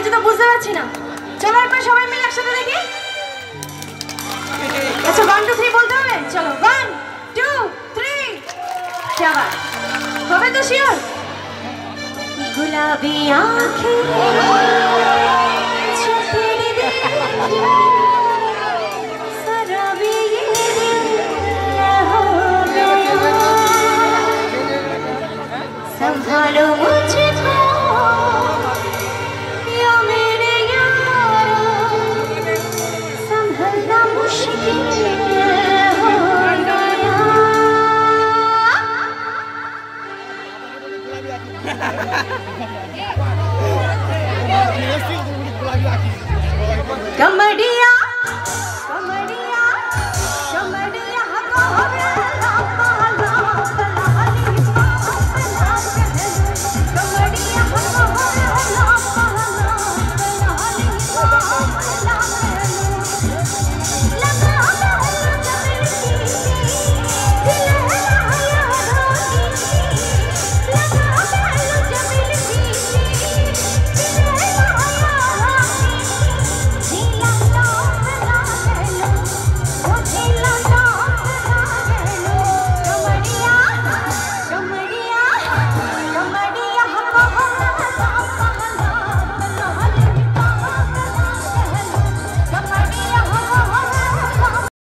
তো বুঝতে পারছি না। চলো একবার সবাই মিলে একসাথে দেখি। আচ্ছা 1 2 3 বলতে হবে। চলো 1 2 3 क्या बात হবে তো শিওর। गुलाबी आँखें